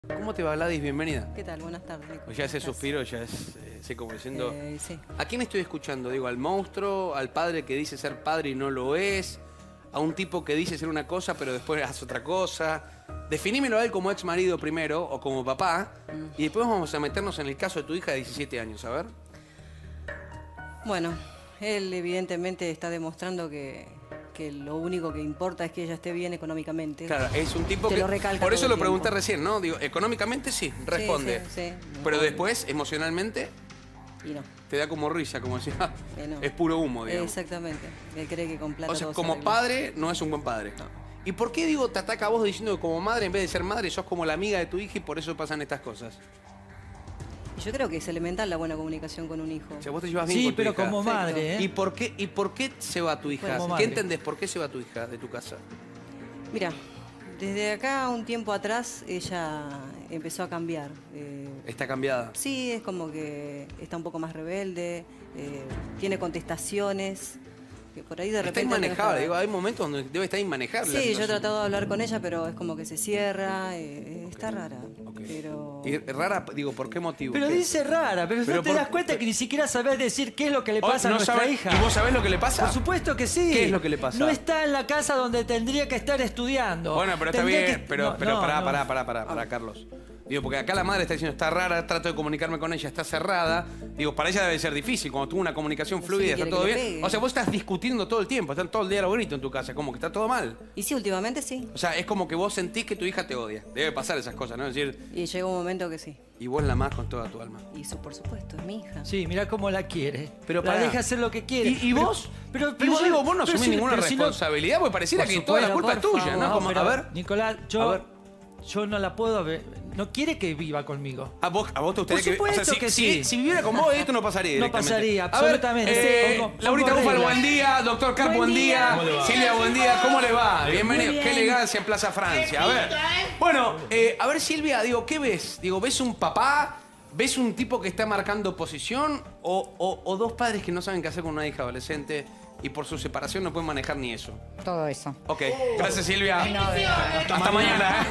¿Cómo te va, Gladys? Bienvenida. ¿Qué tal? Buenas tardes, Nico. Pues ya ese suspiro, ya es como diciendo... Sí. ¿A quién estoy escuchando? Digo, ¿al monstruo? ¿Al padre que dice ser padre y no lo es? ¿A un tipo que dice ser una cosa pero después hace otra cosa? Definímelo a él como ex marido primero o como papá y después vamos a meternos en el caso de tu hija de 17 años, a ver. Bueno, él evidentemente está demostrando que lo único que importa es que ella esté bien económicamente. Claro, es un tipo Te que... lo recalca Por eso todo lo el pregunté tiempo. recién, ¿no? Digo, económicamente sí, responde. Sí. Pero después, emocionalmente, Y no. te da como risa, como decía, No. es puro humo, digamos. Exactamente. Él cree que con plata O sea, todo se como arregla. padre no es un buen padre. No. ¿Y por qué, digo, te ataca a vos diciendo que como madre, en vez de ser madre, sos como la amiga de tu hija y por eso pasan estas cosas? Y yo creo que es elemental la buena comunicación con un hijo. O sea, vos te llevas bien Sí, con tu pero hija. como madre, ¿eh? ¿Y por qué se va tu hija? Como ¿Qué madre. entendés? ¿Por qué se va tu hija de tu casa? Mira, desde acá un tiempo atrás ella empezó a cambiar. Está cambiada. Sí, es como que está un poco más rebelde, tiene contestaciones, que por ahí de Está repente... inmanejable. Digo, hay momentos donde debe estar inmanejable. la Sí, yo he situación. tratado de hablar con ella, pero es como que se cierra, está rara. Ok. Pero... Y rara, digo, ¿por qué motivo? Pero ¿Qué? dice rara, pero Pero no te por- das cuenta que ni siquiera sabés decir qué es lo que le Oh, pasa a no nuestra sabe- hija. ¿Y vos sabés lo que le pasa? Por supuesto que sí. ¿Qué es lo que le pasa? No está en la casa donde tendría que estar estudiando. Bueno, pero está Tendría bien, que- pero no, pará, Carlos. Digo, porque acá la madre está diciendo, está rara, trato de comunicarme con ella, está cerrada. Digo, para ella debe ser difícil, cuando tuvo una comunicación Sí, fluida, está quiere todo que le bien. pegue. O sea, vos estás discutiendo todo el tiempo, están todo el día los gritos en tu casa, como que está todo mal. Y sí, últimamente sí. O sea, es como que vos sentís que tu hija te odia. Debe pasar esas cosas, ¿no? Es decir, Y llegó un momento que sí. y vos la amás con toda tu alma. Y eso, por supuesto, es mi hija. Sí, mirá cómo la quiere. Pero la pará. deja hacer lo que quiere. ¿Y vos? Pero y vos, yo- digo, vos no pero asumís si- ninguna pero si no- responsabilidad, porque pareciera Por que toda la supuesto, culpa es por tuya, favor. ¿no? Como, pero, a ver, Nicolás, a ver. yo no la puedo ver. No quiere que viva conmigo. ¿A vos te gustaría Por supuesto si, que si- sí. si viviera con vos, esto no pasaría No directamente. pasaría, A ver, absolutamente. Pongo Laurita reglas. Búfalo, buen día. Doctor Carp, buen día. Silvia, buen día. ¿Cómo le va? Bienvenido. Qué elegancia en Plaza Francia. A ver. Bueno, a ver, Silvia, digo, ¿qué ves? Digo, ¿ves un papá? ¿Ves un tipo que está marcando posición? ¿O dos padres que no saben qué hacer con una hija adolescente y por su separación no pueden manejar ni eso? Todo eso. Ok. Gracias, Silvia. No, Hasta mañana.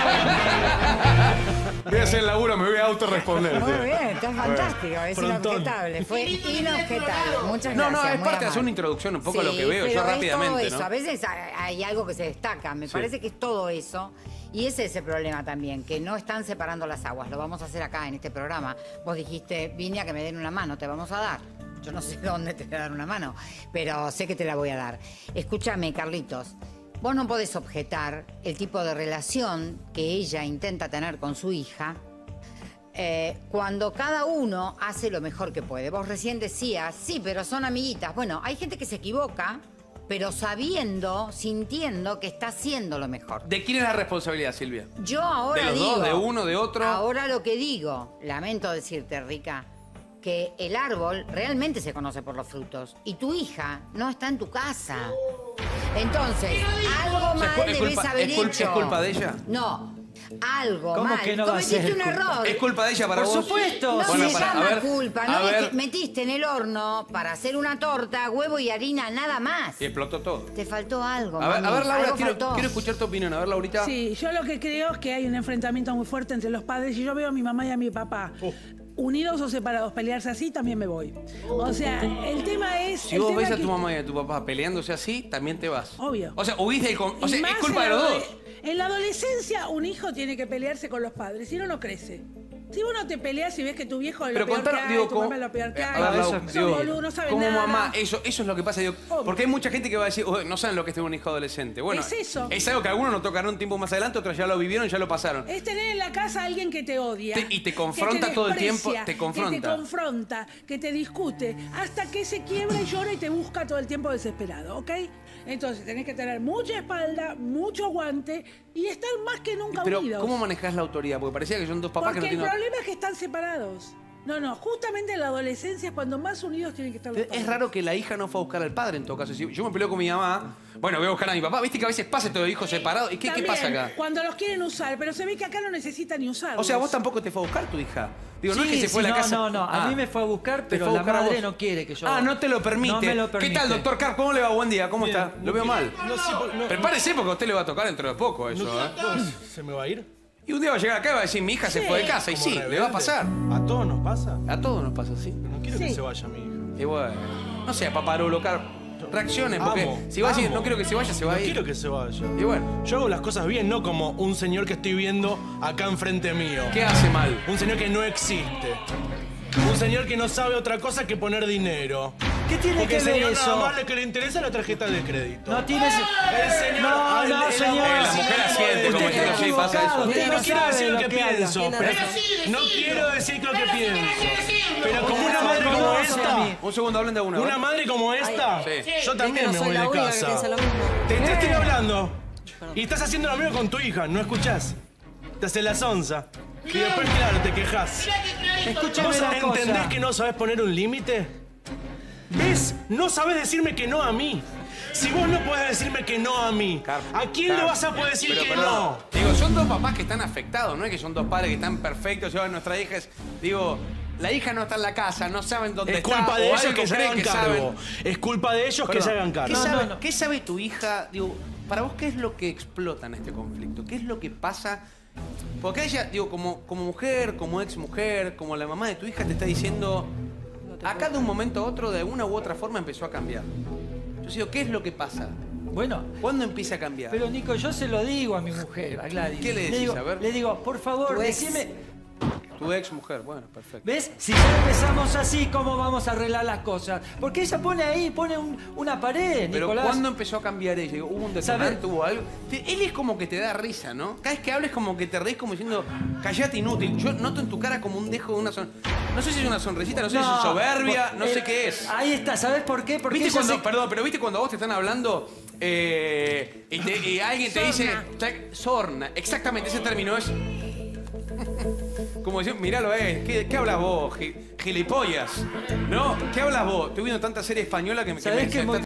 Voy a hacer el laburo, me voy a autorresponder. muy bien, está fantástico, es inobjetable, fue inobjetable. Muchas No, gracias. no, es muy parte de hacer amable. una introducción un poco a lo Sí, que veo yo pero es rápidamente, todo eso. ¿no? A veces hay algo que se destaca, me parece que es todo eso. Y ese es el problema también, que no están separando las aguas. Lo vamos a hacer acá en este programa. Vos dijiste, vine a que me den una mano, te vamos a dar. Yo no sé dónde te voy a dar una mano, pero sé que te la voy a dar. Escúchame, Carlitos. Vos no podés objetar el tipo de relación que ella intenta tener con su hija cuando cada uno hace lo mejor que puede. Vos recién decías, sí, pero son amiguitas. Bueno, hay gente que se equivoca, pero sabiendo, sintiendo que está haciendo lo mejor. ¿De quién es la responsabilidad, Silvia? Yo ahora ¿De los digo... dos, de uno, de otro? Ahora lo que digo, lamento decirte, Rica, que el árbol realmente se conoce por los frutos y tu hija no está en tu casa. Entonces, algo O sea, mal debes haber hecho. ¿Es culpa de ella? No, algo ¿Cómo mal. que no va a Cometiste ser un culpa? error. ¿Es culpa de ella para Por vos? supuesto. No Bueno, se para- llama a ver, culpa, a no ver. metiste en el horno para hacer una torta, huevo y harina, nada más. Y explotó todo. Te faltó algo, A ver, mami, Laura, algo quiero faltó. escuchar tu opinión. A ver, Laurita. Sí, yo lo que creo es que hay un enfrentamiento muy fuerte entre los padres y yo veo a mi mamá y a mi papá. Unidos o separados, pelearse así, también me voy. O sea, el tema es... Si el vos tema ves a que- tu mamá y a tu papá peleándose así, también te vas. Obvio. O sea, huís del... O y sea, más es culpa de en la los dos. En la adolescencia, un hijo tiene que pelearse con los padres, si no, no crece. Si vos no te peleas y ves que tu viejo es Pero lo peor contar, que hay, digo, tu como, mamá es lo peor que hay, a ver, Lau, son digo, boludos, no saben como nada. mamá, eso es lo que pasa, digo, Obvio. porque hay mucha gente que va a decir, "Uy, no saben lo que es tener un hijo adolescente". Bueno, Es eso. es algo que algunos nos tocarán un tiempo más adelante, otros ya lo vivieron, ya lo pasaron. Es tener en la casa a alguien que te odia. Y te confronta que todo el tiempo, desprecia, te confronta. Que te confronta, que te discute, hasta que se quiebra y llora y te busca todo el tiempo desesperado, ¿ok? Entonces tenés que tener mucha espalda, mucho aguante y estar más que nunca Pero, unidos. ¿cómo manejás la autoridad? Porque parecía que son dos papás Porque que el no tienen... problema es que están separados. No, justamente en la adolescencia es cuando más unidos tienen que estar los padres. Es raro que la hija no fue a buscar al padre en todo caso. Si yo me peleo con mi mamá, bueno, voy a buscar a mi papá. ¿Viste que a veces pasa todo hijos separados? ¿Y qué También, pasa acá? Cuando los quieren usar, pero se ve que acá no necesitan ni usarlos. O sea, vos tampoco te fue a buscar tu hija. Digo, no es que Sí, se fue a sí, la casa. No, a Ah, mí me fue a buscar, te pero fue a la buscar a madre vos. no quiere que yo... Ah, no te lo permite. No me lo permite. ¿Qué tal, doctor Carp? ¿Cómo le va? Buen día. ¿Cómo está? Lo veo mal. No sé, Prepárese porque a usted le va a tocar dentro de poco eso, ¿eh? ¿Se me va a ir? Y un día va a llegar acá y va a decir, mi hija se fue de casa. Y Como sí, rebelde. le va a pasar. ¿A todos nos pasa? A todos nos pasa así. No quiero que Sí. se vaya mi hija. Y bueno, no sé, paparulo, reacciones, porque Amo, si va a decir, amo. no quiero que se vaya, se va No a ir. quiero que se vaya. Y bueno, Yo hago las cosas bien, no como un señor que estoy viendo acá enfrente mío. ¿qué hace mal? Un señor que no existe. Un señor que no sabe otra cosa que poner dinero. ¿Qué tiene Porque que el ver señor eso? nada más lo que le interesa es la tarjeta de crédito. No tienes. El señor... No, no, el señor. amor La es mujer sinónimo asiente, de como dinero. diciendo, sí, pasa eso. Usted No no quiero sabe decir lo que que habla. pienso, Tiene pero razón. no quiero decir lo que pienso. Pero como Usted una no madre me como conoce a mí. esta, Un segundo, hablen de una. una madre como esta, Sí. yo también no me soy voy la de única que casa. piensa lo mismo. Te estoy hablando. Y estás haciendo lo mismo con tu hija, ¿no escuchás? Te haces la sonza. Y después, claro, te quejas. Escúchame ¿Vos una entendés cosa. que no sabés poner un límite? ¿Ves? No sabés decirme que no a mí. Si vos no podés decirme que no a mí, ¿a quién le vas a poder decir Pero, que perdón, no? Digo, son dos papás que están afectados, no es que son dos padres que están perfectos. Yo, nuestra hija es. Digo, la hija no está en la casa, no saben dónde Es está. culpa de o ellos algo que se creen hagan que cargo. saben. Es culpa de ellos que Perdón, se hagan ¿Qué cargo. sabe, no. ¿Qué sabe tu hija? Digo, para vos, ¿qué es lo que explota en este conflicto? ¿Qué es lo que pasa? Porque ella, digo, como mujer, como ex mujer, como la mamá de tu hija te está diciendo, acá de un momento a otro, de una u otra forma empezó a cambiar. Yo digo, ¿qué es lo que pasa? Bueno, ¿Cuándo empieza a cambiar? pero Nico, yo se lo digo a mi mujer, a Gladys. ¿Qué le decís? digo, A ver. Le digo, por favor, Tu ex. decime. Tu ex mujer, bueno, perfecto. ¿Ves? Si ya empezamos así, ¿cómo vamos a arreglar las cosas? Porque ella pone ahí, pone una pared, Pero Nicolás. ¿cuándo empezó a cambiar ella? Digo, ¿hubo un detonante, hubo algo? Él es como que te da risa, ¿no? Cada vez que hables como que te reís como diciendo, callate inútil. Yo noto en tu cara como un dejo de una no sé si es una sonrisita, no sé si es soberbia, no sé qué es. Ahí está, ¿sabes por qué? Porque ¿Viste ella cuando, se- perdón, pero viste cuando a vos te están hablando y alguien te dice, sorna, exactamente, ese término es... Como decir, míralo, ¿qué hablas vos, gilipollas? ¿No? ¿Qué hablas vos? Estoy viendo tanta serie española que me ¿Sabés está qué